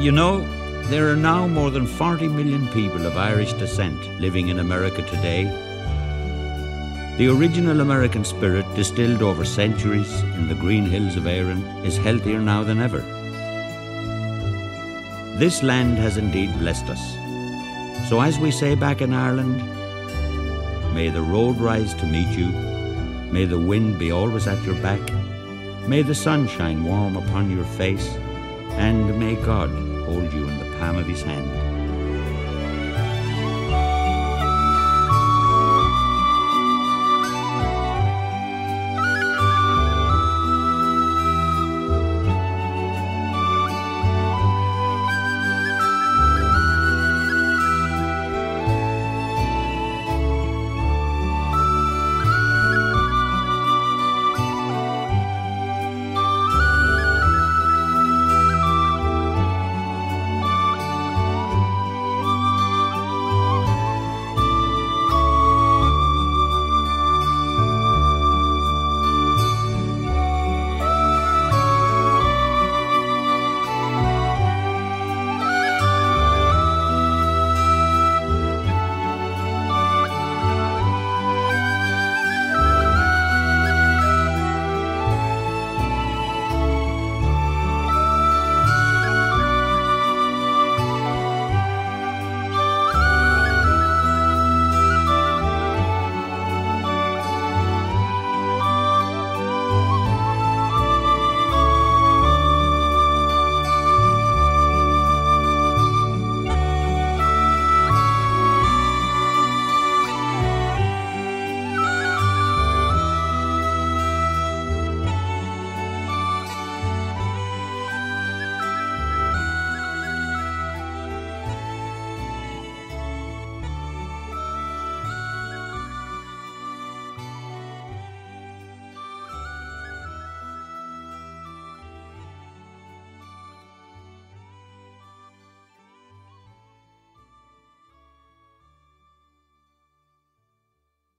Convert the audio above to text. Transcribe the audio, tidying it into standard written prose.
You know, there are now more than 40 million people of Irish descent living in America today. The original American spirit, distilled over centuries in the green hills of Erin, is healthier now than ever. This land has indeed blessed us. So as we say back in Ireland, may the road rise to meet you, may the wind be always at your back, may the sun shine warm upon your face, and may God hold you in the palm of his hand.